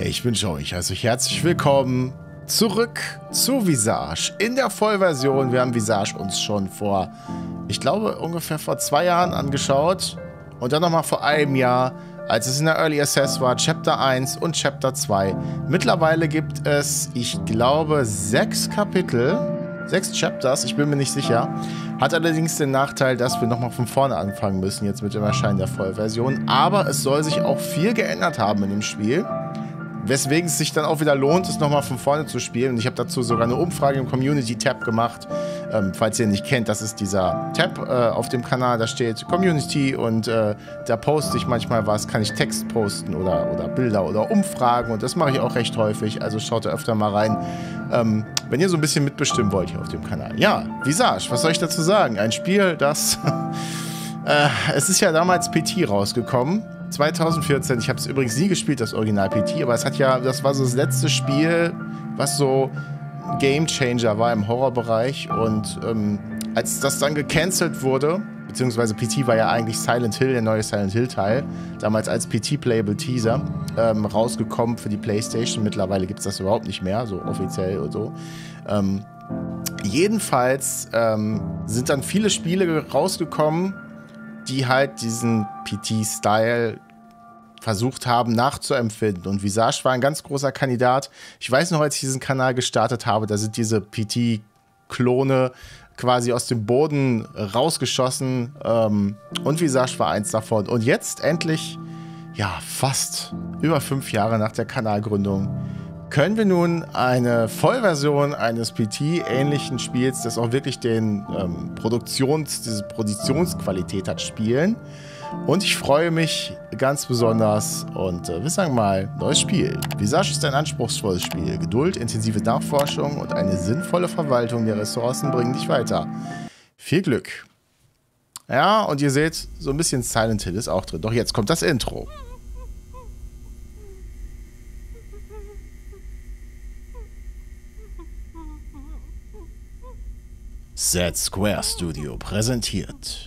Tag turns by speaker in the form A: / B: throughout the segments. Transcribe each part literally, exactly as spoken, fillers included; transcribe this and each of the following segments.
A: Ich wünsche euch also herzlich willkommen zurück zu Visage in der Vollversion. Wir haben Visage uns schon vor, ich glaube, ungefähr vor zwei Jahren angeschaut. Und dann nochmal vor einem Jahr, als es in der Early Access war, Chapter eins und Chapter zwei. Mittlerweile gibt es, ich glaube, sechs Kapitel. Sechs Chapters, ich bin mir nicht sicher. Hat allerdings den Nachteil, dass wir nochmal von vorne anfangen müssen, jetzt mit dem Erscheinen der Vollversion. Aber es soll sich auch viel geändert haben in dem Spiel. Weswegen es sich dann auch wieder lohnt, es nochmal von vorne zu spielen. Und ich habe dazu sogar eine Umfrage im Community-Tab gemacht. Ähm, falls ihr ihn nicht kennt, das ist dieser Tab äh, auf dem Kanal, da steht Community und äh, da poste ich manchmal was, kann ich Text posten oder, oder Bilder oder Umfragen und das mache ich auch recht häufig, also schaut da öfter mal rein, ähm, wenn ihr so ein bisschen mitbestimmen wollt hier auf dem Kanal. Ja, Visage, was soll ich dazu sagen? Ein Spiel, das... äh, es ist ja damals P T rausgekommen. zwanzig vierzehn, ich habe es übrigens nie gespielt, das Original P T, aber es hat ja, das war so das letzte Spiel, was so Game Changer war im Horrorbereich und ähm, als das dann gecancelt wurde, beziehungsweise P T war ja eigentlich Silent Hill, der neue Silent Hill Teil, damals als P T-Playable Teaser, ähm, rausgekommen für die PlayStation, mittlerweile gibt es das überhaupt nicht mehr, so offiziell und so. Ähm, jedenfalls ähm, sind dann viele Spiele rausgekommen, die halt diesen P T-Style versucht haben nachzuempfinden. Und Visage war ein ganz großer Kandidat. Ich weiß noch, als ich diesen Kanal gestartet habe, da sind diese P T-Klone quasi aus dem Boden rausgeschossen. Ähm, und Visage war eins davon. Und jetzt endlich, ja, fast über fünf Jahre nach der Kanalgründung, können wir nun eine Vollversion eines P T-ähnlichen Spiels, das auch wirklich den ähm, Produktions, diese Produktionsqualität hat, spielen. Und ich freue mich ganz besonders und äh, wir sagen mal, neues Spiel. Visage ist ein anspruchsvolles Spiel. Geduld, intensive Nachforschung und eine sinnvolle Verwaltung der Ressourcen bringen dich weiter. Viel Glück. Ja, und ihr seht, so ein bisschen Silent Hill ist auch drin. Doch jetzt kommt das Intro. Z Square Studio präsentiert.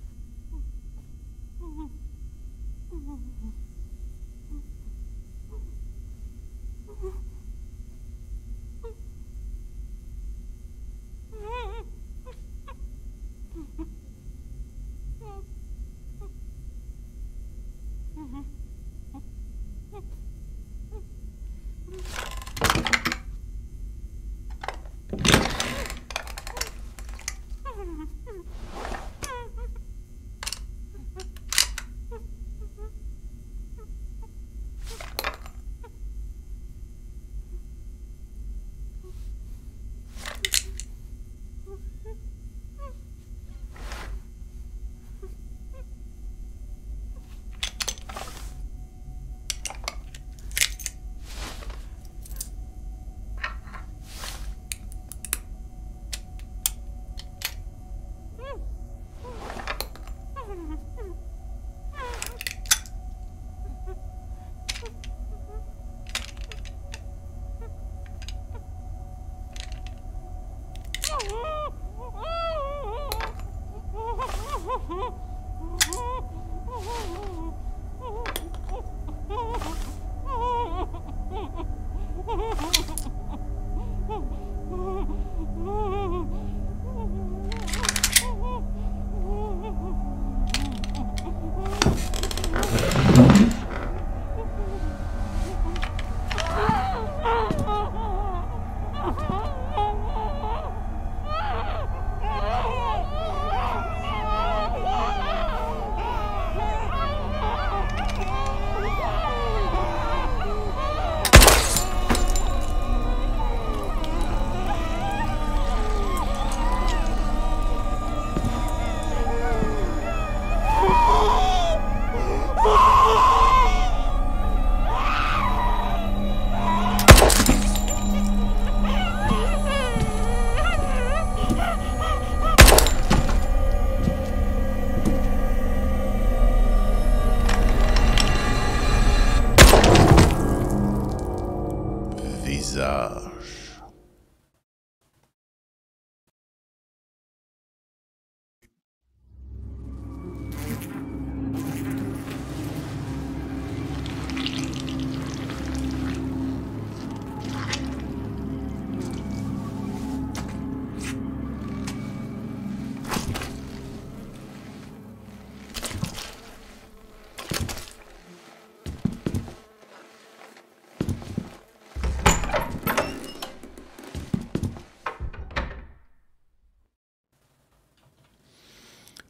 A: Visage.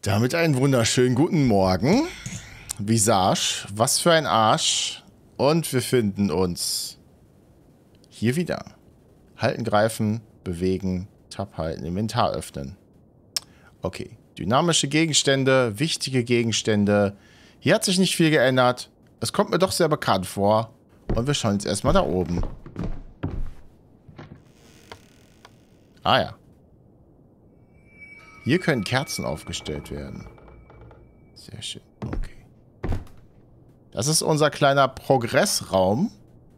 A: Damit einen wunderschönen guten Morgen. Visage, was für ein Arsch. Und wir finden uns hier wieder. Halten, greifen, bewegen, Tab halten, Inventar öffnen. Okay, dynamische Gegenstände, wichtige Gegenstände. Hier hat sich nicht viel geändert. Es kommt mir doch sehr bekannt vor. Und wir schauen jetzt erstmal da oben. Ah ja. Hier können Kerzen aufgestellt werden. Sehr schön. Okay. Das ist unser kleiner Progressraum.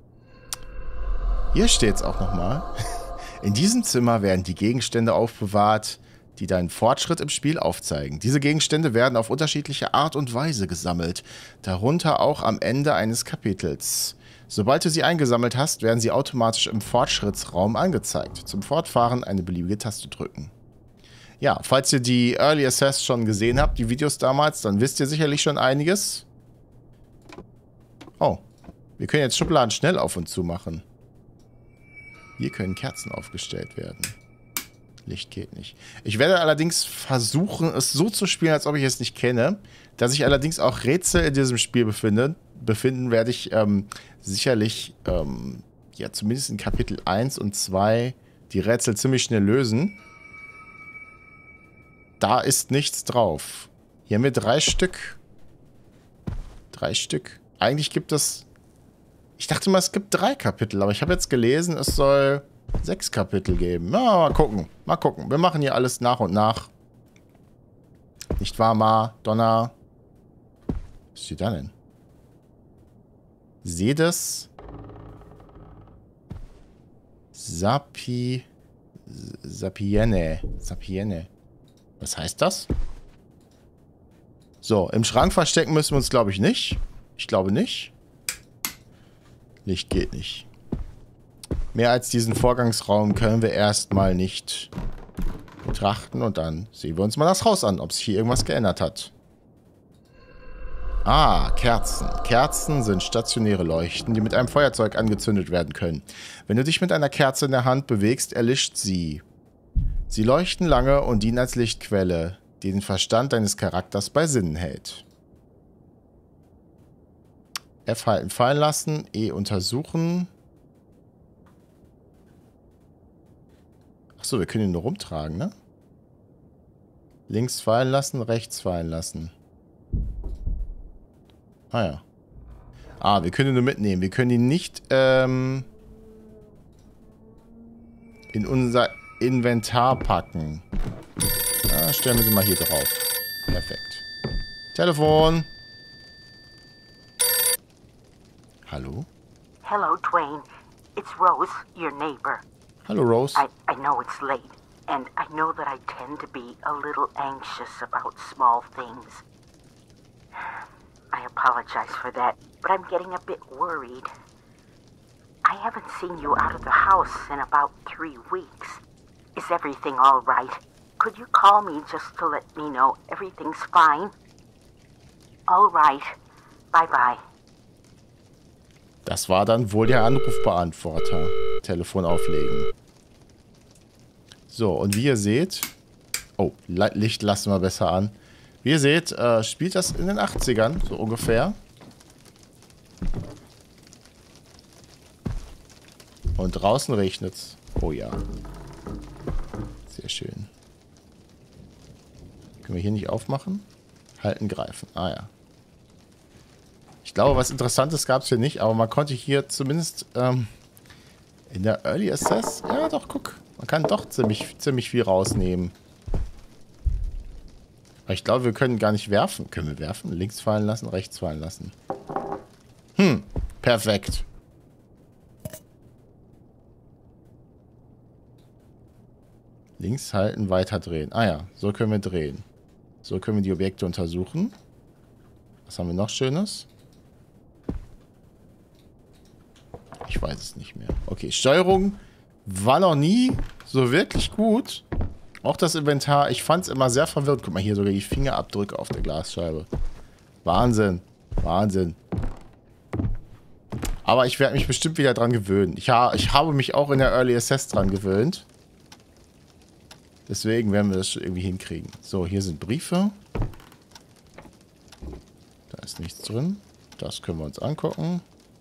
A: Hier steht es auch nochmal. In diesem Zimmer werden die Gegenstände aufbewahrt, die deinen Fortschritt im Spiel aufzeigen. Diese Gegenstände werden auf unterschiedliche Art und Weise gesammelt, darunter auch am Ende eines Kapitels. Sobald du sie eingesammelt hast, werden sie automatisch im Fortschrittsraum angezeigt. Zum Fortfahren eine beliebige Taste drücken. Ja, falls ihr die Early Access schon gesehen habt, die Videos damals, dann wisst ihr sicherlich schon einiges. Oh, wir können jetzt Schubladen schnell auf und zu machen. Hier können Kerzen aufgestellt werden. Licht geht nicht. Ich werde allerdings versuchen, es so zu spielen, als ob ich es nicht kenne. Da sich allerdings auch Rätsel in diesem Spiel befinden, befinden werde ich ähm, sicherlich, ähm, ja, zumindest in Kapitel eins und zwei die Rätsel ziemlich schnell lösen. Da ist nichts drauf. Hier haben wir drei Stück. Drei Stück. Eigentlich gibt es... Ich dachte mal, es gibt drei Kapitel, aber ich habe jetzt gelesen, es soll sechs Kapitel geben. Ja, mal gucken. Mal gucken. Wir machen hier alles nach und nach. Nicht wahr, Ma? Donner? Was steht da denn? Seht es? Sapi... Sapienne. Sapienne. Was heißt das? So, im Schrank verstecken müssen wir uns, glaube ich, nicht. Ich glaube nicht. Licht geht nicht. Mehr als diesen Vorgangsraum können wir erstmal nicht betrachten. Und dann sehen wir uns mal das Haus an, ob sich hier irgendwas geändert hat. Ah, Kerzen. Kerzen sind stationäre Leuchten, die mit einem Feuerzeug angezündet werden können. Wenn du dich mit einer Kerze in der Hand bewegst, erlischt sie. Sie leuchten lange und dienen als Lichtquelle, die den Verstand deines Charakters bei Sinnen hält. F halten, fallen lassen, E untersuchen. Achso, wir können ihn nur rumtragen, ne? Links fallen lassen, rechts fallen lassen. Ah ja. Ah, wir können ihn nur mitnehmen. Wir können ihn nicht ähm, in unser Inventar packen. Ja, stellen wir sie mal hier drauf. Perfekt. Telefon. Hallo?
B: Hello, Dwayne. It's Rose, your neighbor.
A: Hallo, Rose.
B: I, I know it's late, and I know that I tend to be a little anxious about small things. I apologize for that, but I'm getting a bit worried. I haven't seen you out of the house in about three weeks. Is everything all right? Could you call me just to let me know everything's fine? All right. Bye-bye.
A: Das war dann wohl der Anrufbeantworter. Telefon auflegen. So, und wie ihr seht... Oh, Licht lassen wir besser an. Wie ihr seht, äh, spielt das in den achtzigern, so ungefähr. Und draußen regnet's. Oh ja. Sehr schön. Können wir hier nicht aufmachen? Halten, greifen. Ah ja. Ich glaube, was Interessantes gab es hier nicht, aber man konnte hier zumindest ähm, in der Early Access... Ja, doch, guck. Man kann doch ziemlich, ziemlich viel rausnehmen. Aber ich glaube, wir können gar nicht werfen. Können wir werfen? Links fallen lassen, rechts fallen lassen. Hm, perfekt. Links halten, weiter drehen. Ah ja, so können wir drehen. So können wir die Objekte untersuchen. Was haben wir noch Schönes? Ich weiß es nicht mehr. Okay, Steuerung war noch nie so wirklich gut. Auch das Inventar, ich fand es immer sehr verwirrend. Guck mal, hier sogar die Fingerabdrücke auf der Glasscheibe. Wahnsinn. Wahnsinn. Aber ich werde mich bestimmt wieder dran gewöhnen. Ich, ha ich habe mich auch in der Early Access dran gewöhnt. Deswegen werden wir das schon irgendwie hinkriegen. So, hier sind Briefe. Ist nichts drin. Das können wir uns angucken.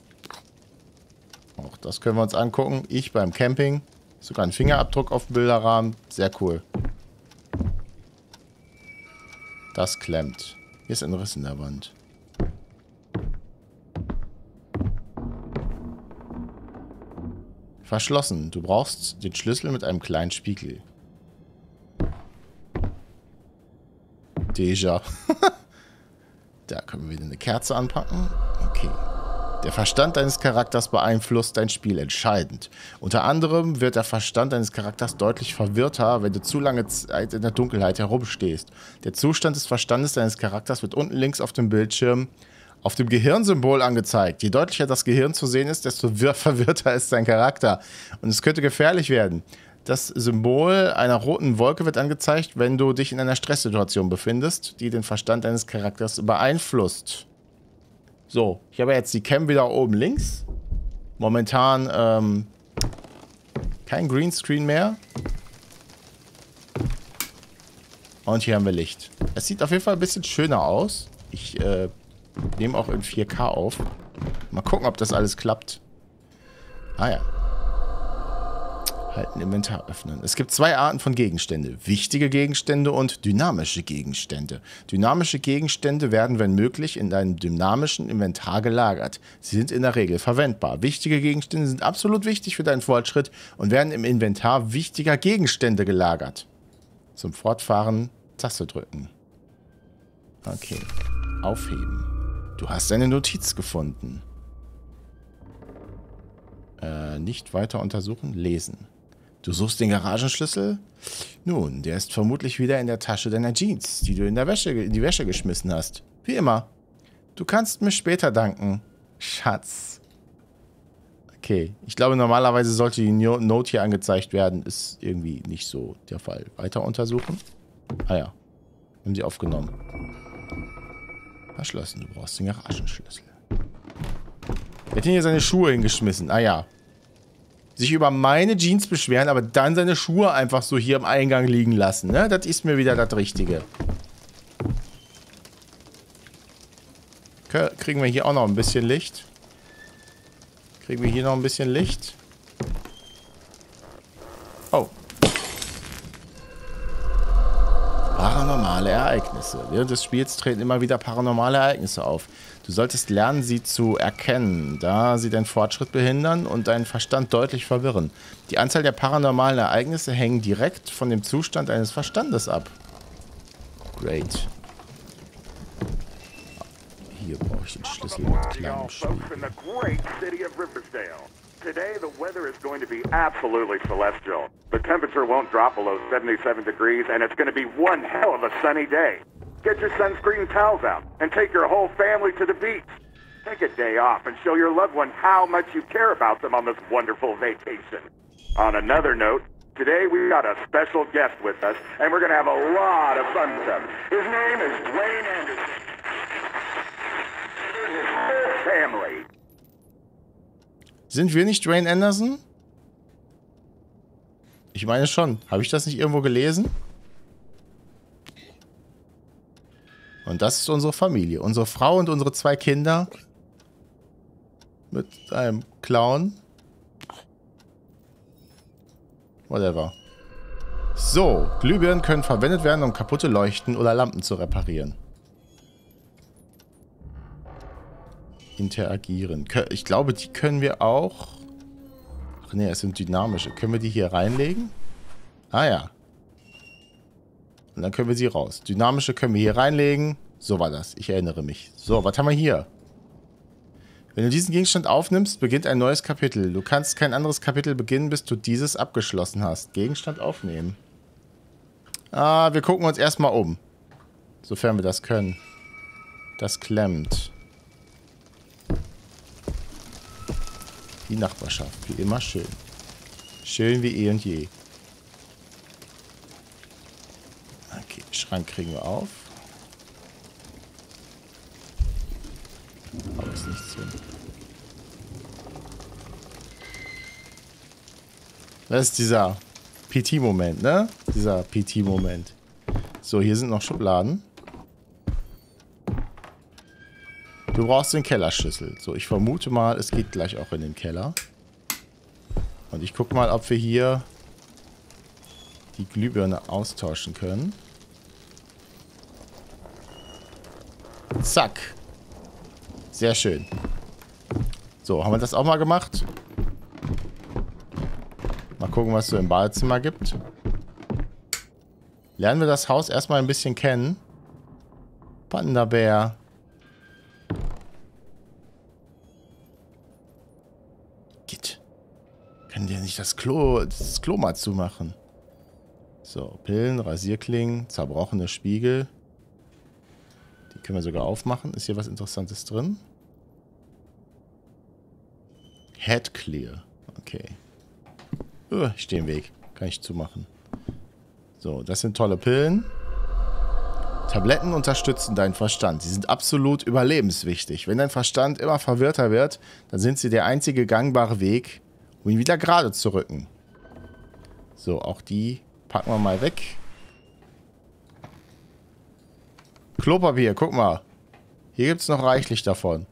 A: Auch das können wir uns angucken. Ich beim Camping. Sogar ein Fingerabdruck auf dem Bilderrahmen. Sehr cool. Das klemmt. Hier ist ein Riss in der Wand. Verschlossen. Du brauchst den Schlüssel mit einem kleinen Spiegel. Déjà. Da können wir wieder eine Kerze anpacken. Okay. Der Verstand deines Charakters beeinflusst dein Spiel entscheidend. Unter anderem wird der Verstand deines Charakters deutlich verwirrter, wenn du zu lange Zeit in der Dunkelheit herumstehst. Der Zustand des Verstandes deines Charakters wird unten links auf dem Bildschirm auf dem Gehirnsymbol angezeigt. Je deutlicher das Gehirn zu sehen ist, desto verwirrter ist dein Charakter. Und es könnte gefährlich werden. Das Symbol einer roten Wolke wird angezeigt, wenn du dich in einer Stresssituation befindest, die den Verstand deines Charakters beeinflusst. So, ich habe jetzt die Cam wieder oben links. Momentan ähm, kein Greenscreen mehr. Und hier haben wir Licht. Es sieht auf jeden Fall ein bisschen schöner aus. Ich äh, nehme auch in vier K auf. Mal gucken, ob das alles klappt. Ah ja. Halten, Inventar öffnen. Es gibt zwei Arten von Gegenstände. Wichtige Gegenstände und dynamische Gegenstände. Dynamische Gegenstände werden, wenn möglich, in deinem dynamischen Inventar gelagert. Sie sind in der Regel verwendbar. Wichtige Gegenstände sind absolut wichtig für deinen Fortschritt und werden im Inventar wichtiger Gegenstände gelagert. Zum Fortfahren Taste drücken. Okay. Aufheben. Du hast eine Notiz gefunden. Äh, nicht weiter untersuchen. Lesen. Du suchst den Garagenschlüssel? Nun, der ist vermutlich wieder in der Tasche deiner Jeans, die du in, der Wäsche, in die Wäsche geschmissen hast. Wie immer. Du kannst mir später danken. Schatz. Okay. Ich glaube, normalerweise sollte die Note hier angezeigt werden. Ist irgendwie nicht so der Fall. Weiter untersuchen. Ah ja. Haben sie aufgenommen. Verschlossen. Du brauchst den Garagenschlüssel. Er hat hier seine Schuhe hingeschmissen. Ah ja. Sich über meine Jeans beschweren, aber dann seine Schuhe einfach so hier im Eingang liegen lassen. Ne? Das ist mir wieder das Richtige. Okay, kriegen wir hier auch noch ein bisschen Licht. Kriegen wir hier noch ein bisschen Licht. Oh. Paranormale Ereignisse. Während des Spiels treten immer wieder paranormale Ereignisse auf. Du solltest lernen, sie zu erkennen, da sie deinen Fortschritt behindern und deinen Verstand deutlich verwirren. Die Anzahl der paranormalen Ereignisse hängen direkt von dem Zustand deines Verstandes ab. Great. Hier brauche ich den Schlüssel mit kleinem Spiegel.
C: Today, the weather is going to be absolutely celestial. The temperature won't drop below seventy-seven degrees, and it's going to be one hell of a sunny day. Get your sunscreen towels out and take your whole family to the beach. Take a day off and show your loved one how much you care about them on this wonderful vacation. On another note, today we got a special guest with us, and we're going to have a lot of fun with him. His name is Dwayne Anderson. His whole family.
A: Sind wir nicht Dwayne Anderson? Ich meine schon. Habe ich das nicht irgendwo gelesen? Und das ist unsere Familie. Unsere Frau und unsere zwei Kinder. Mit einem Clown. Whatever. So. Glühbirnen können verwendet werden, um kaputte Leuchten oder Lampen zu reparieren. Interagieren. Ich glaube, die können wir auch... Ach nee, es sind dynamische. Können wir die hier reinlegen? Ah ja. Und dann können wir sie raus. Dynamische können wir hier reinlegen. So war das. Ich erinnere mich. So, was haben wir hier? Wenn du diesen Gegenstand aufnimmst, beginnt ein neues Kapitel. Du kannst kein anderes Kapitel beginnen, bis du dieses abgeschlossen hast. Gegenstand aufnehmen. Ah, wir gucken uns erstmal um. Sofern wir das können. Das klemmt. Die Nachbarschaft, wie immer schön. Schön wie eh und je. Okay, Schrank kriegen wir auf. Aber ist nichts drin. Das ist dieser P T-Moment, ne? Dieser P T-Moment. So, hier sind noch Schubladen. Du brauchst den Kellerschlüssel. So, ich vermute mal, es geht gleich auch in den Keller. Und ich gucke mal, ob wir hier die Glühbirne austauschen können. Zack. Sehr schön. So, haben wir das auch mal gemacht? Mal gucken, was es so im Badezimmer gibt. Lernen wir das Haus erstmal ein bisschen kennen. Panda-Bär. Git. Können die nicht das Klo, das Klo mal zumachen? So, Pillen, Rasierklingen, zerbrochene Spiegel. Die können wir sogar aufmachen. Ist hier was Interessantes drin? Head clear. Okay. Uh, ich stehe im Weg. Kann ich zumachen. So, das sind tolle Pillen. Tabletten unterstützen deinen Verstand. Sie sind absolut überlebenswichtig. Wenn dein Verstand immer verwirrter wird, dann sind sie der einzige gangbare Weg, um ihn wieder gerade zu rücken. So, auch die packen wir mal weg. Klopapier, guck mal. Hier gibt es noch reichlich davon.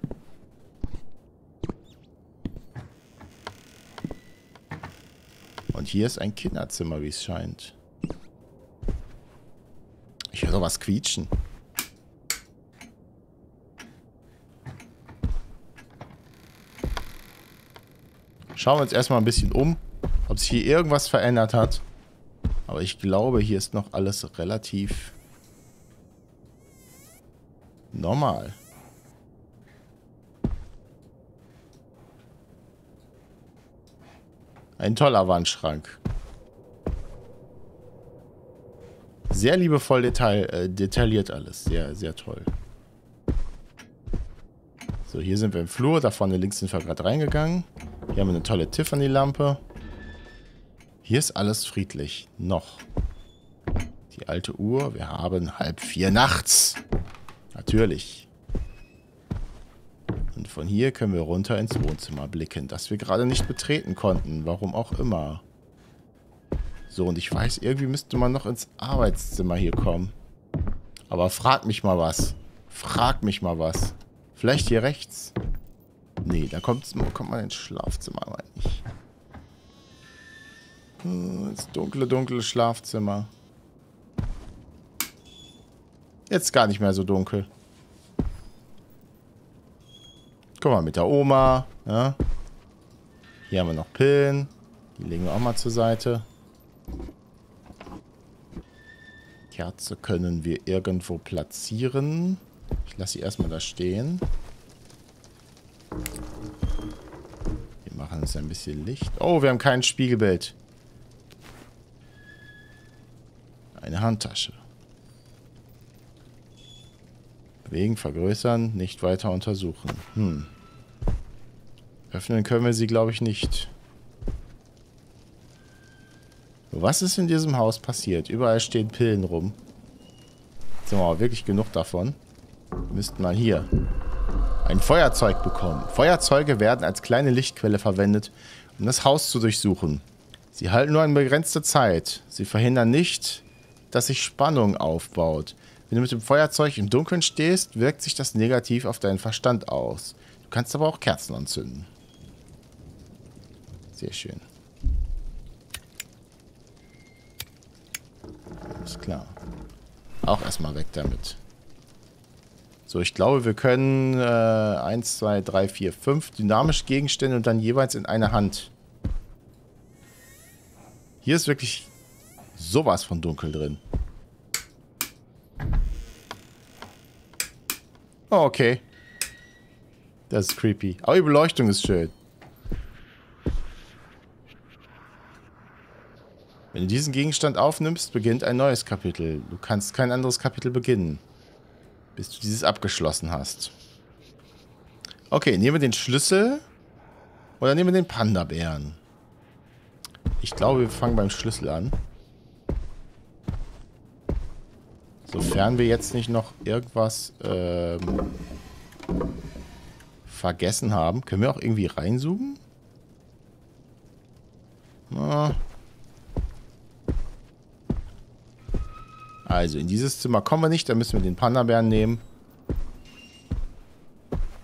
A: Und hier ist ein Kinderzimmer, wie es scheint. Ich höre was quietschen. Schauen wir uns erstmal ein bisschen um, ob sich hier irgendwas verändert hat. Aber ich glaube, hier ist noch alles relativ normal. Ein toller Wandschrank. Sehr liebevoll detail, äh, detailliert alles. Sehr, sehr toll. So, hier sind wir im Flur. Da vorne links sind wir gerade reingegangen. Hier haben wir eine tolle Tiffany-Lampe. Hier ist alles friedlich. Noch. Die alte Uhr. Wir haben halb vier nachts. Natürlich. Und von hier können wir runter ins Wohnzimmer blicken, das wir gerade nicht betreten konnten. Warum auch immer. So, und ich weiß, irgendwie müsste man noch ins Arbeitszimmer hier kommen. Aber frag mich mal was. Frag mich mal was. Vielleicht hier rechts? Nee, da kommt, kommt man ins Schlafzimmer, meine ich. Das dunkle, dunkle Schlafzimmer. Jetzt gar nicht mehr so dunkel. Guck mal, mit der Oma. Ja. Hier haben wir noch Pillen. Die legen wir auch mal zur Seite. Kerze können wir irgendwo platzieren. Ich lasse sie erstmal da stehen. Wir machen uns ein bisschen Licht. Oh, wir haben kein Spiegelbild. Eine Handtasche. Bewegen, vergrößern, nicht weiter untersuchen. Hm. Öffnen können wir sie, glaube ich, nicht. Was ist in diesem Haus passiert? Überall stehen Pillen rum. Jetzt haben wir aber wirklich genug davon. Wir müssten mal hier ein Feuerzeug bekommen. Feuerzeuge werden als kleine Lichtquelle verwendet, um das Haus zu durchsuchen. Sie halten nur eine begrenzte Zeit. Sie verhindern nicht, dass sich Spannung aufbaut. Wenn du mit dem Feuerzeug im Dunkeln stehst, wirkt sich das negativ auf deinen Verstand aus. Du kannst aber auch Kerzen anzünden. Sehr schön. Alles klar. Auch erstmal weg damit. So, ich glaube, wir können äh, eins, zwei, drei, vier, fünf dynamische Gegenstände und dann jeweils in eine Hand. Hier ist wirklich sowas von dunkel drin. Oh, okay. Das ist creepy. Aber die Beleuchtung ist schön. Wenn du diesen Gegenstand aufnimmst, beginnt ein neues Kapitel. Du kannst kein anderes Kapitel beginnen, bis du dieses abgeschlossen hast. Okay, nehmen wir den Schlüssel oder nehmen wir den Panda-Bären. Ich glaube, wir fangen beim Schlüssel an. Sofern wir jetzt nicht noch irgendwas ähm, vergessen haben. Können wir auch irgendwie reinzoomen? Na. Also, in dieses Zimmer kommen wir nicht. Da müssen wir den Panda-Bären nehmen.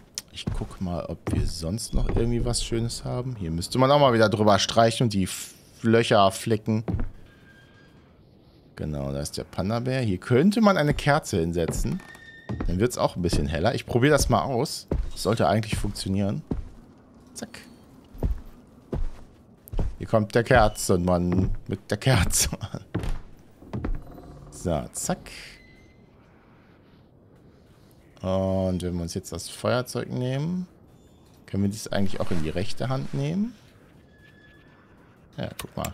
A: guck mal, ob wir sonst noch irgendwie was Schönes haben. Hier müsste man auch mal wieder drüber streichen und die F Löcher flicken. Genau, da ist der Panda-Bär. Hier könnte man eine Kerze hinsetzen. Dann wird es auch ein bisschen heller. Ich probiere das mal aus. Das sollte eigentlich funktionieren. Zack. Hier kommt der Kerzenmann mit der Kerze. So, zack. Und wenn wir uns jetzt das Feuerzeug nehmen, können wir das eigentlich auch in die rechte Hand nehmen. Ja, guck mal.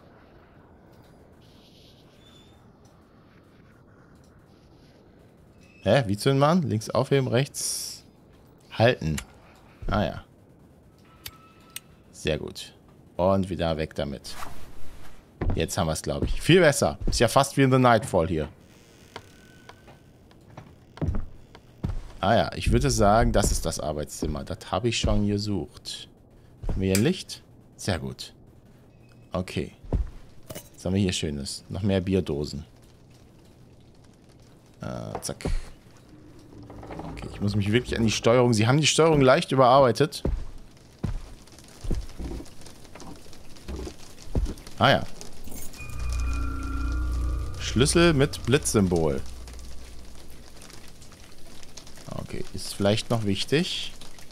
A: Hä? Wie zünden man? Links aufheben, rechts halten. Ah ja. Sehr gut. Und wieder weg damit. Jetzt haben wir es, glaube ich. Viel besser. Ist ja fast wie in The Nightfall hier. Ah ja, ich würde sagen, das ist das Arbeitszimmer. Das habe ich schon gesucht. Haben wir hier ein Licht? Sehr gut. Okay. Was haben wir hier Schönes? Noch mehr Bierdosen. Äh, zack. Okay, ich muss mich wirklich an die Steuerung... Sie haben die Steuerung leicht überarbeitet. Ah ja. Schlüssel mit Blitzsymbol. Okay, ist vielleicht noch wichtig.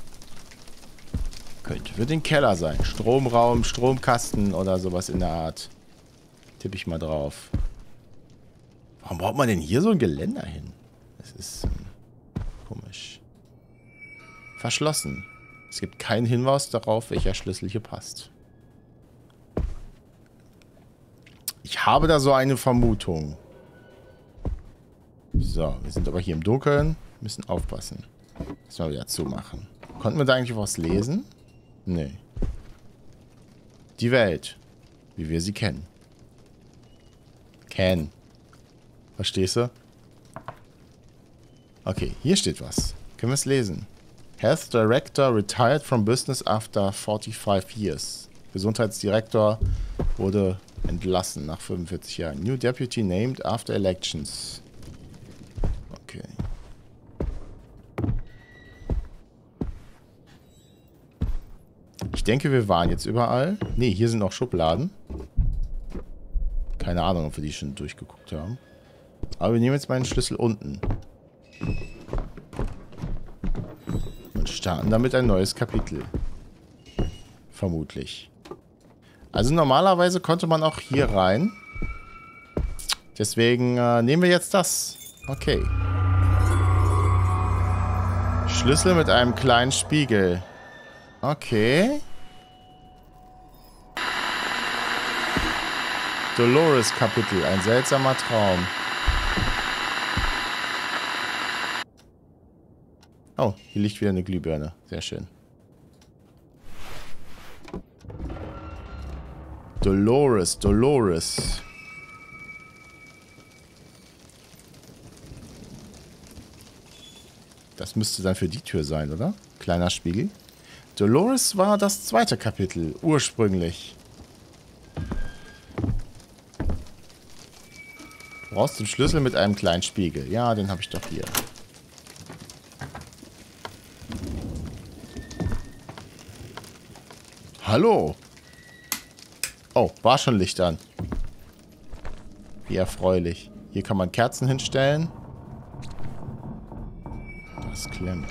A: Könnte für den Keller sein. Stromraum, Stromkasten oder sowas in der Art. Tippe ich mal drauf. Warum braucht man denn hier so ein Geländer hin? Das ist ähm, komisch. Verschlossen. Es gibt keinen Hinweis darauf, welcher Schlüssel hier passt. Ich habe da so eine Vermutung. So, wir sind aber hier im Dunkeln. Müssen aufpassen. Müssen wir wieder zumachen. Konnten wir da eigentlich was lesen? Nee. Die Welt. Wie wir sie kennen. Kennen. Verstehst du? Okay, hier steht was. Können wir es lesen? Health Director retired from business after forty-five years. Gesundheitsdirektor wurde entlassen nach fünfundvierzig Jahren. New Deputy named after elections. Okay. Ich denke, wir waren jetzt überall. Ne, hier sind noch Schubladen. Keine Ahnung, ob wir die schon durchgeguckt haben. Aber wir nehmen jetzt meinen Schlüssel unten. Und starten damit ein neues Kapitel. Vermutlich. Also normalerweise konnte man auch hier rein. Deswegen äh, nehmen wir jetzt das. Okay. Schlüssel mit einem kleinen Spiegel. Okay. Dolores Kapitel. Ein seltsamer Traum. Oh, hier liegt wieder eine Glühbirne. Sehr schön. Dolores, Dolores. Das müsste dann für die Tür sein, oder? Kleiner Spiegel. Dolores war das zweite Kapitel, ursprünglich. Du brauchst den Schlüssel mit einem kleinen Spiegel. Ja, den habe ich doch hier. Hallo. Oh, war schon Licht an. Wie erfreulich. Hier kann man Kerzen hinstellen. Das klemmt.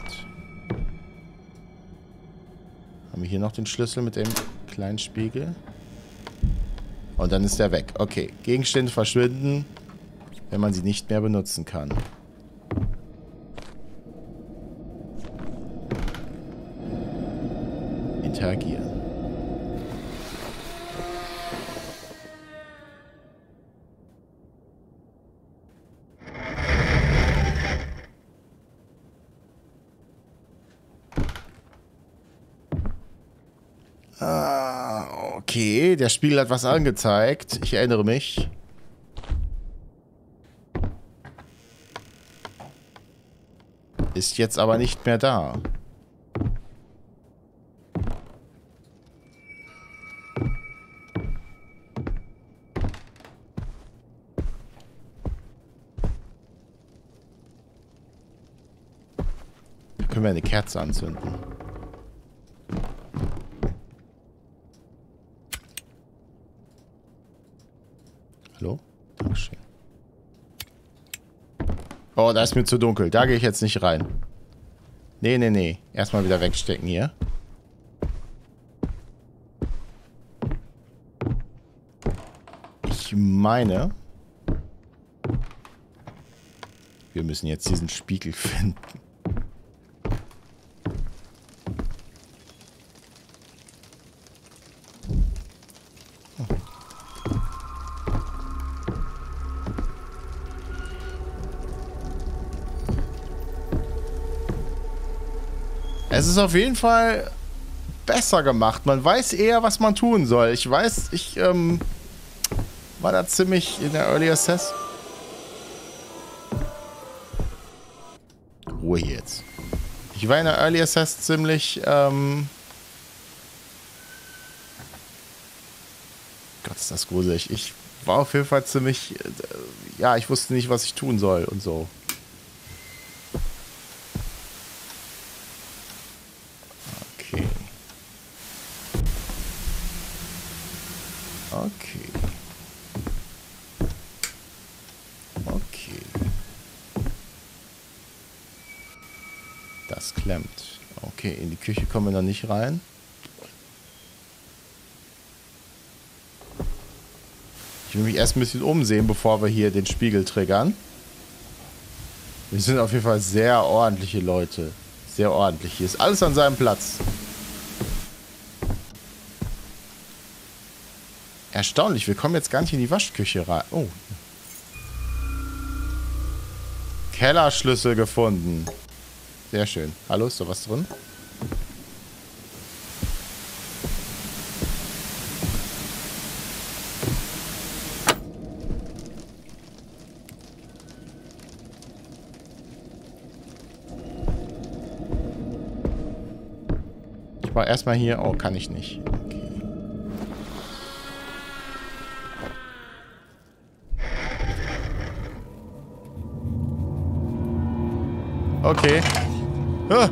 A: Haben wir hier noch den Schlüssel mit dem kleinen Spiegel? Und dann ist der weg. Okay. Gegenstände verschwinden, wenn man sie nicht mehr benutzen kann. Interagieren. Ah, okay. Der Spiegel hat was angezeigt. Ich erinnere mich. Ist jetzt aber nicht mehr da. Da können wir eine Kerze anzünden. Oh, da ist mir zu dunkel. Da gehe ich jetzt nicht rein. Nee, nee, nee. Erstmal wieder wegstecken hier. Ich meine... Wir müssen jetzt diesen Spiegel finden. Es ist auf jeden Fall besser gemacht. Man weiß eher, was man tun soll. Ich weiß, ich ähm, war da ziemlich in der Early Access. Ruhe hier jetzt. Ich war in der Early Access ziemlich, ähm... Gott, ist das gruselig. Ich war auf jeden Fall ziemlich... Äh, ja, ich wusste nicht, was ich tun soll und so. Okay. Okay. Okay. Das klemmt. Okay, in die Küche kommen wir noch nicht rein. Ich will mich erst ein bisschen umsehen, bevor wir hier den Spiegel triggern. Wir sind auf jeden Fall sehr ordentliche Leute. Sehr ordentlich. Hier ist alles an seinem Platz. Erstaunlich, wir kommen jetzt gar nicht in die Waschküche rein. Oh. Kellerschlüssel gefunden. Sehr schön. Hallo, ist da was drin? Ich war erstmal hier. Oh, kann ich nicht. Okay. Okay. Ah.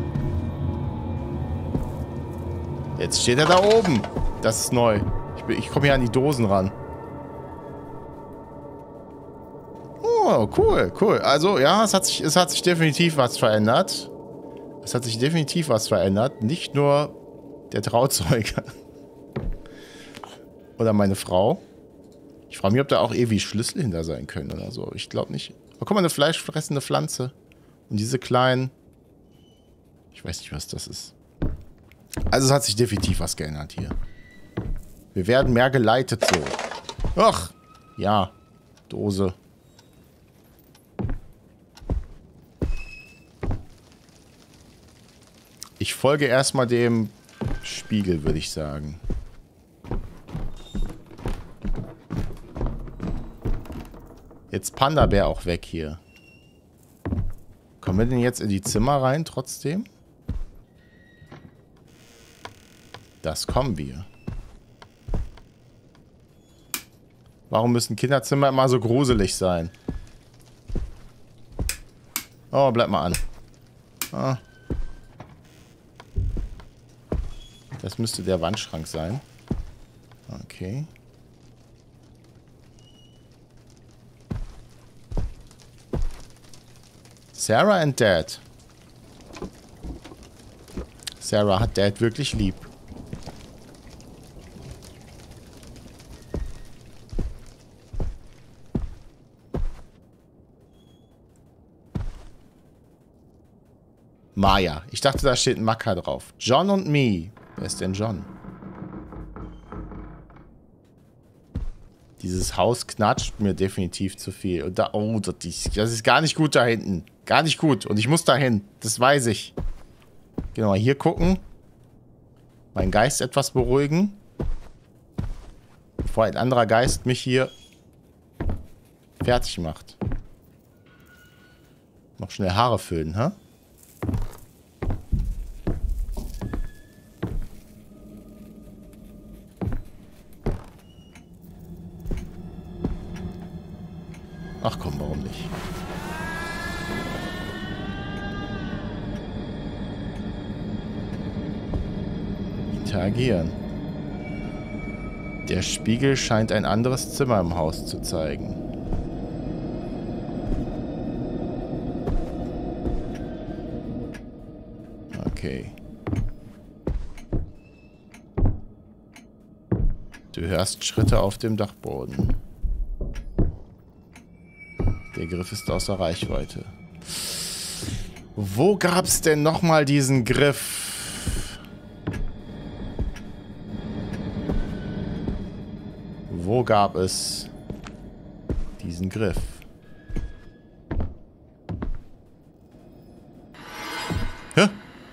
A: Jetzt steht er da oben. Das ist neu. Ich, bin- ich komme hier an die Dosen ran. Oh, cool, cool. Also, ja, es hat sich, es hat sich definitiv was verändert. Es hat sich definitiv was verändert. Nicht nur der Trauzeuge. Oder meine Frau. Ich frage mich, ob da auch irgendwie Schlüssel hinter sein können oder so. Ich glaube nicht. Oh, guck mal, eine fleischfressende Pflanze. Und diese kleinen... Ich weiß nicht, was das ist. Also es hat sich definitiv was geändert hier. Wir werden mehr geleitet so. Ach, ja. Dose. Ich folge erstmal dem Spiegel, würde ich sagen. Jetzt Panda-Bär auch weg hier. Kommen wir denn jetzt in die Zimmer rein trotzdem? Das kommen wir. Warum müssen Kinderzimmer immer so gruselig sein? Oh, bleib mal an. Ah. Das müsste der Wandschrank sein. Okay. Sarah and Dad. Sarah hat Dad wirklich lieb. Maya. Ich dachte, da steht ein Macker drauf. John und me. Wer ist denn John? Dieses Haus knatscht mir definitiv zu viel. Und da, oh, das ist, das ist gar nicht gut da hinten. Gar nicht gut. Und ich muss dahin. Das weiß ich. Genau, hier gucken. Meinen Geist etwas beruhigen. Bevor ein anderer Geist mich hier fertig macht. Noch schnell Haare föhnen, hä? Ach komm, warum nicht? Interagieren. Der Spiegel scheint ein anderes Zimmer im Haus zu zeigen. Okay. Du hörst Schritte auf dem Dachboden. Der Griff ist außer Reichweite. Wo gab's denn nochmal diesen Griff? Wo gab es diesen Griff? Hä?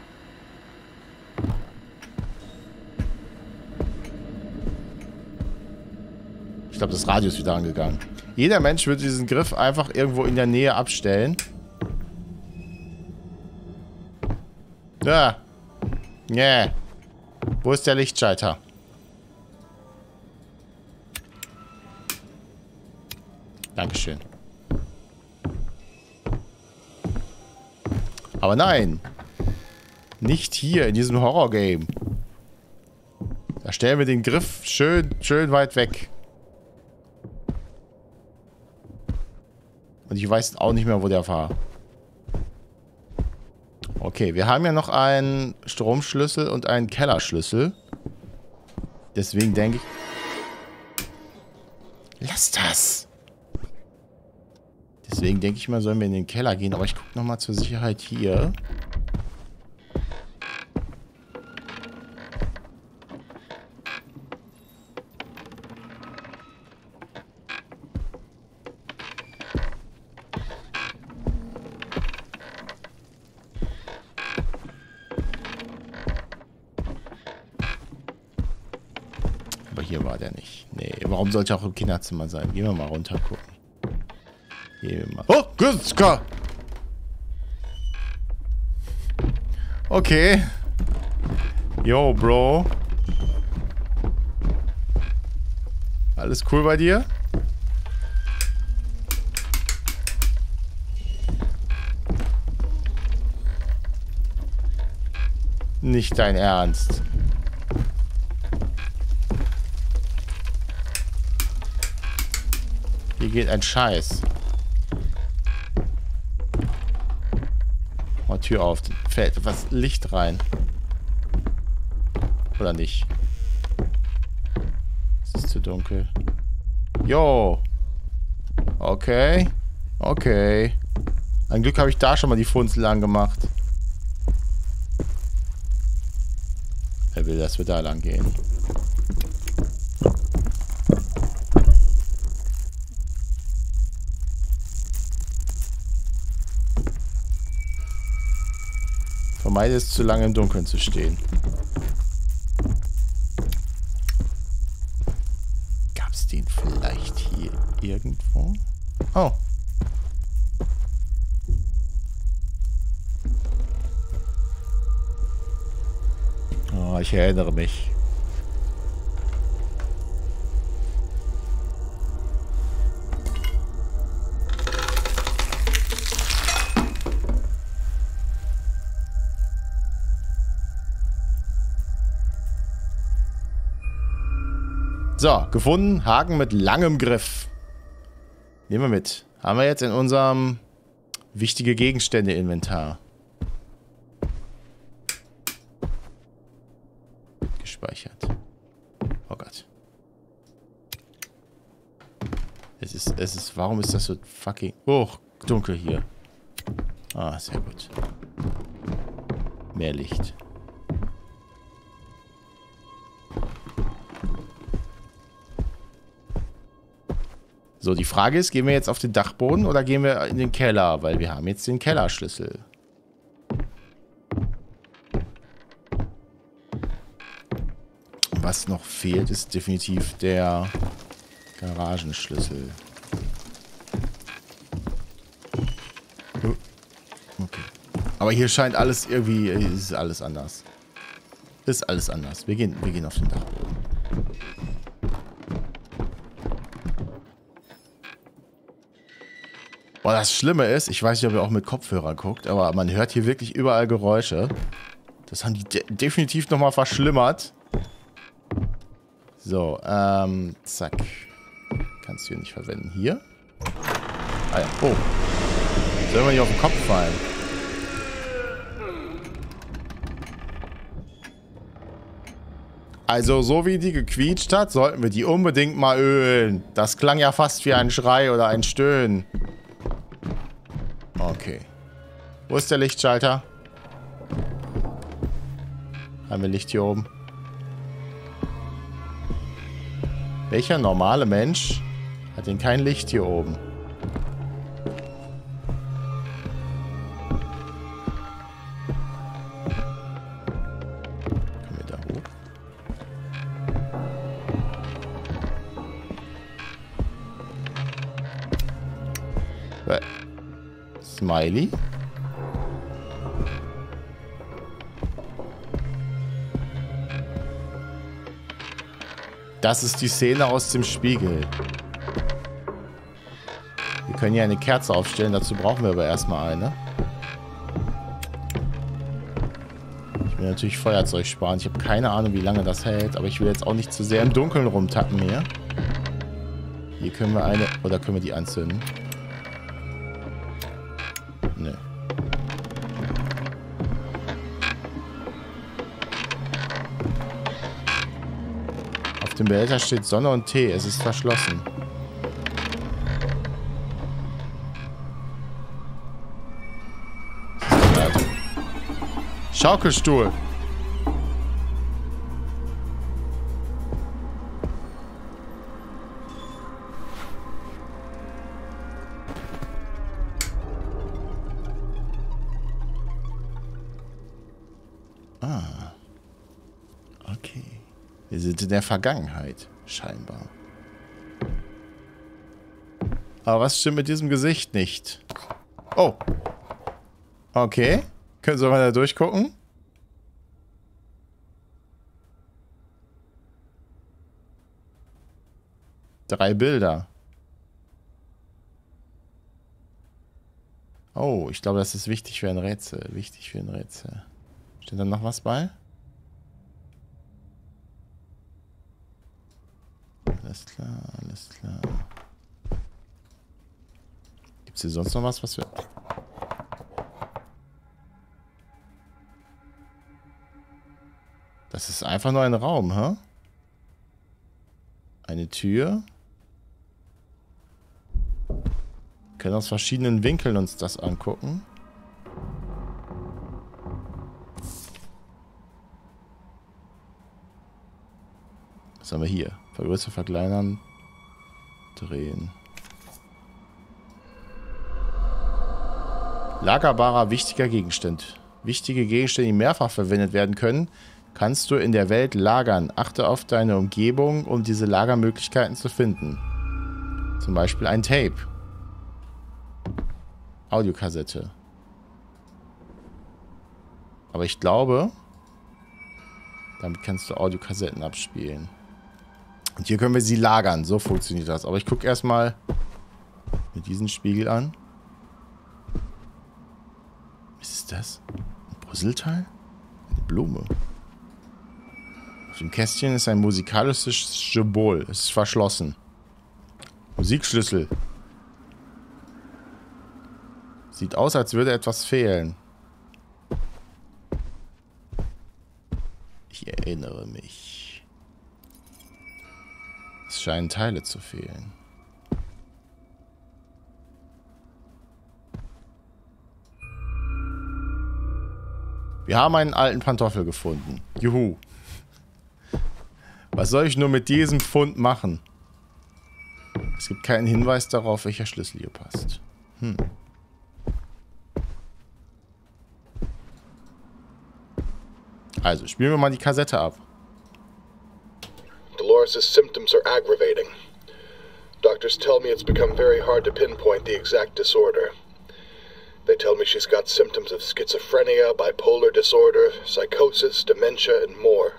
A: Ich glaube, das Radio ist wieder angegangen. Jeder Mensch würde diesen Griff einfach irgendwo in der Nähe abstellen. Da. Nee. Wo ist der Lichtschalter? Dankeschön. Aber nein. Nicht hier in diesem Horror-Game. Da stellen wir den Griff schön, schön weit weg. Und ich weiß auch nicht mehr, wo der war. Okay, wir haben ja noch einen Stromschlüssel und einen Kellerschlüssel. Deswegen denke ich... Lass das! Deswegen denke ich mal, sollen wir in den Keller gehen. Aber ich gucke nochmal zur Sicherheit hier. Hier war der nicht. Nee, warum sollte er auch im Kinderzimmer sein? Gehen wir mal runter gucken. Gehen wir mal. Oh, Gützka! Okay. Yo, Bro. Alles cool bei dir? Nicht dein Ernst. Hier geht ein Scheiß. Mal Tür auf. Fällt was Licht rein. Oder nicht? Es ist zu dunkel. Jo. Okay. Okay. Ein Glück habe ich da schon mal die Funzel angemacht. Er will, dass wir da lang gehen. Vermeide es, zu lange im Dunkeln zu stehen. Gab es den vielleicht hier irgendwo? Oh. Oh, ich erinnere mich. So, gefunden. Haken mit langem Griff. Nehmen wir mit. Haben wir jetzt in unserem wichtige Gegenstände-Inventar. Gespeichert. Oh Gott. Es ist, es ist, warum ist das so fucking... Oh, dunkel hier. Ah, sehr gut. Mehr Licht. So, die Frage ist, gehen wir jetzt auf den Dachboden oder gehen wir in den Keller? Weil wir haben jetzt den Kellerschlüssel. Was noch fehlt, ist definitiv der Garagenschlüssel. Okay. Aber hier scheint alles irgendwie... Ist alles anders. Ist alles anders. Wir gehen, wir gehen auf den Dachboden. Boah, das Schlimme ist, ich weiß nicht, ob ihr auch mit Kopfhörer guckt, aber man hört hier wirklich überall Geräusche. Das haben die de definitiv nochmal verschlimmert. So, ähm, zack. Kannst du hier nicht verwenden. Hier? Ah ja, oh. Soll man hier auf den Kopf fallen? Also, so wie die gequietscht hat, sollten wir die unbedingt mal ölen. Das klang ja fast wie ein Schrei oder ein Stöhnen. Okay. Wo ist der Lichtschalter? Haben wir Licht hier oben? Welcher normale Mensch hat denn kein Licht hier oben? Können wir da hoch? Äh. Smiley? Das ist die Szene aus dem Spiegel. Wir können hier eine Kerze aufstellen, dazu brauchen wir aber erstmal eine. Ich will natürlich Feuerzeug sparen. Ich habe keine Ahnung, wie lange das hält, aber ich will jetzt auch nicht zu sehr im Dunkeln rumtappen hier. Hier können wir eine... Oder können wir die anzünden? Nö. Auf dem Behälter steht Sonne und Tee. Es ist verschlossen. Schaukelstuhl. Ah. Okay. Wir sind in der Vergangenheit, scheinbar. Aber was stimmt mit diesem Gesicht nicht? Oh. Okay. Können Sie mal da durchgucken? Drei Bilder. Oh, ich glaube, das ist wichtig für ein Rätsel. Wichtig für ein Rätsel. Steht da noch was bei? Alles klar, alles klar. Gibt es hier sonst noch was, was wir... Das ist einfach nur ein Raum, hä? Eine Tür. Wir können aus verschiedenen Winkeln uns das angucken. Was haben wir hier? Vergrößern, verkleinern, drehen. Lagerbarer wichtiger Gegenstand. Wichtige Gegenstände, die mehrfach verwendet werden können, kannst du in der Welt lagern. Achte auf deine Umgebung, um diese Lagermöglichkeiten zu finden. Zum Beispiel ein Tape. Audiokassette. Aber ich glaube, damit kannst du Audiokassetten abspielen. Und hier können wir sie lagern. So funktioniert das. Aber ich gucke erstmal mit diesem Spiegel an. Was ist das? Ein Puzzleteil? Eine Blume. Auf dem Kästchen ist ein musikalisches Symbol. Es ist verschlossen. Musikschlüssel. Sieht aus, als würde etwas fehlen. Ich erinnere mich. Es scheinen Teile zu fehlen. Wir haben einen alten Pantoffel gefunden. Juhu. Was soll ich nur mit diesem Fund machen? Es gibt keinen Hinweis darauf, welcher Schlüssel hier passt. Hm. Also, spielen wir mal die Kassette ab.
D: Dolores' symptoms are aggravating. Doctors tell me it's become very hard to pinpoint the exact disorder. They tell me she's got symptoms of schizophrenia, bipolar disorder, psychosis, dementia, and more.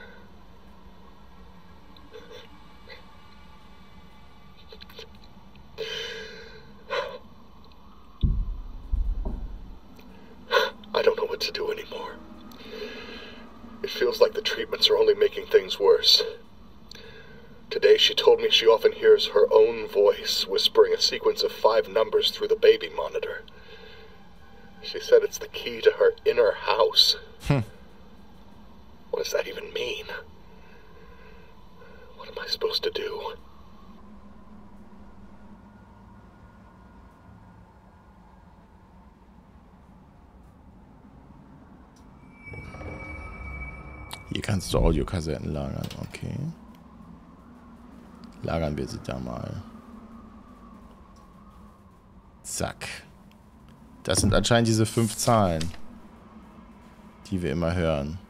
D: I don't know what to do anymore. It feels like the treatments are only making things worse. Today she told me she often hears her own voice whispering a sequence of five numbers through the baby monitor. She said it's the key to her inner house. Hmm. What does that even mean? What am I supposed to do?
A: Hier kannst du Audiokassetten lagern. Okay. Lagern wir sie da mal. Zack. Das sind anscheinend diese fünf Zahlen, die wir immer hören.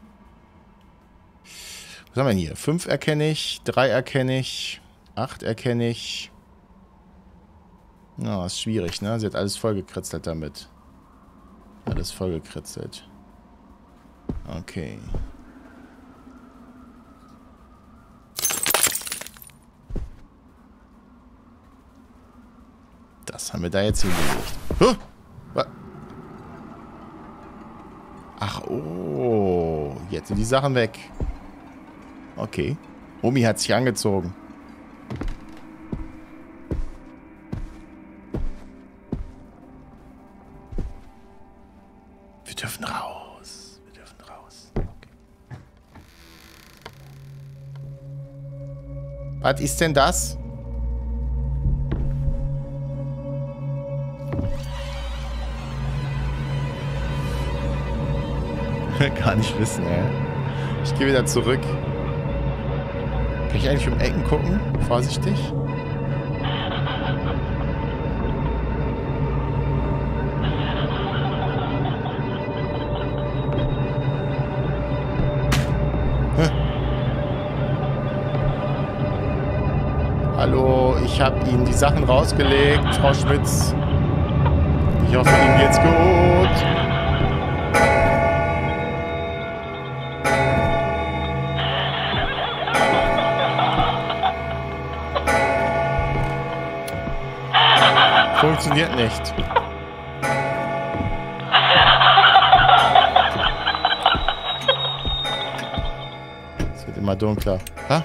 A: Was haben wir denn hier? fünf erkenne ich, drei erkenne ich, acht erkenne ich. Na, ist schwierig, ne? Sie hat alles vollgekritzelt damit. Alles vollgekritzelt. Okay. Das haben wir da jetzt hingelegt. Huh! Was? Ach, oh. Jetzt sind die Sachen weg. Okay. Omi hat sich angezogen. Wir dürfen raus. Wir dürfen raus. Okay. Was ist denn das? Gar nicht wissen, ey. Ich gehe wieder zurück. Kann ich eigentlich um Ecken gucken? Vorsichtig. Hä? Hallo, ich habe Ihnen die Sachen rausgelegt, Frau Schmitz. Ich hoffe, Ihnen geht's gut. Funktioniert nicht. Es wird immer dunkler. Ha?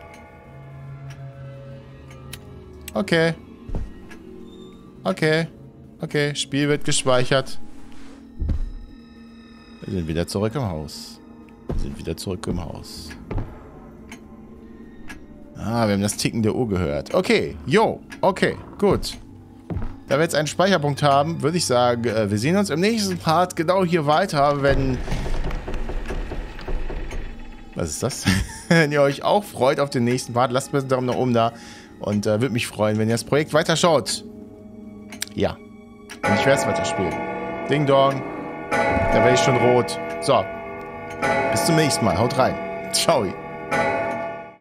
A: Okay. Okay. Okay, Spiel wird gespeichert. Wir sind wieder zurück im Haus. Wir sind wieder zurück im Haus. Ah, wir haben das Ticken der Uhr gehört. Okay, jo, okay, gut. Da wir jetzt einen Speicherpunkt haben, würde ich sagen, wir sehen uns im nächsten Part genau hier weiter, wenn... Was ist das? Wenn ihr euch auch freut auf den nächsten Part, lasst mir einen Daumen nach oben da. Und äh, würde mich freuen, wenn ihr das Projekt weiterschaut. Ja. Und ich werde es weiterspielen. Ding Dong. Da werde ich schon rot. So. Bis zum nächsten Mal. Haut rein. Ciao.